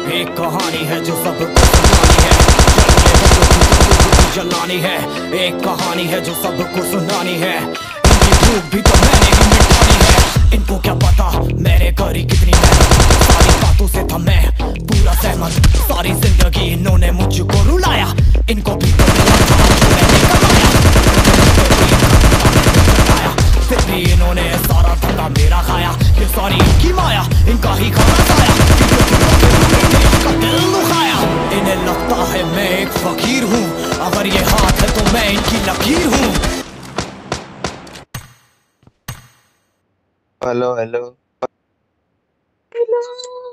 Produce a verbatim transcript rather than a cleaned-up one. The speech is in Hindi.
एक कहानी है जो सबको सुनानी है, जलानी है। एक कहानी है जो सबको सुनानी है, इनकी भूख भी तो मैंने ही मिटानी है। इनको क्या पता मैंने करी कितनी मेहनत, सारी बातों से था मैं पूरा सहमत। सारी जिंदगी इन्होंने मुझको रुलाया, इनको भी तो मिला था जो मैंने कमाया। फिर भी इन्होंने सारा धंधा मेरा खाया, ये सारी इनकी माया, इनका ही खाना खाया, दिल दुखाया। इन्हें लगता है मैं एक फकीर हूँ, अगर ये हाथ है तो मैं इनकी लकीर हूँ। Hello hello hello.